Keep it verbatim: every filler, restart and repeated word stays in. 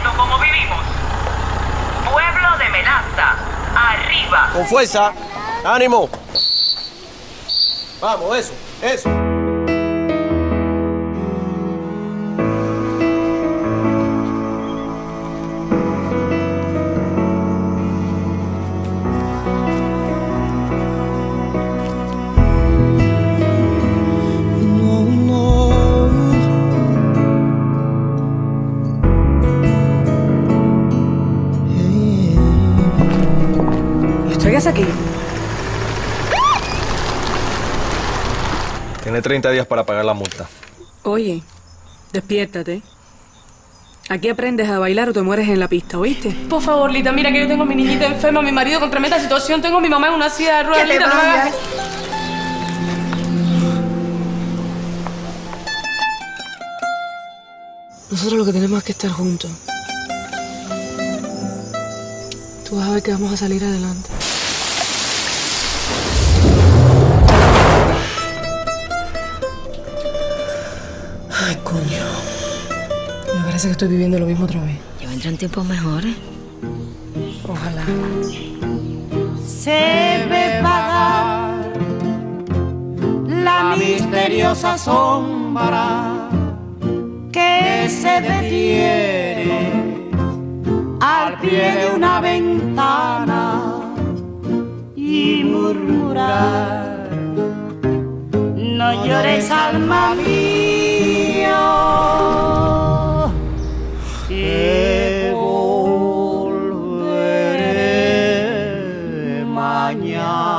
visto cómo vivimos. Pueblo de Melaza, arriba. Con fuerza, ánimo. Vamos, eso, eso. ¿Qué haces aquí? Tiene treinta días para pagar la multa. Oye, despiértate. Aquí aprendes a bailar o te mueres en la pista, ¿oíste? Por favor, Lita, mira que yo tengo a mi niñita enferma, a mi marido con tremenda situación, tengo a mi mamá en una silla de ruedas, Lita, no me hagas... Nosotros lo que tenemos es que estar juntos. Tú vas a ver que vamos a salir adelante. Ay, coño. Me parece que estoy viviendo lo mismo otra vez. Ya vendrán tiempos mejores. Ojalá. Se ve vagar la misteriosa sombra que se detiene al pie de una ventana y murmurar: no llores, alma mía, que volveré mañana.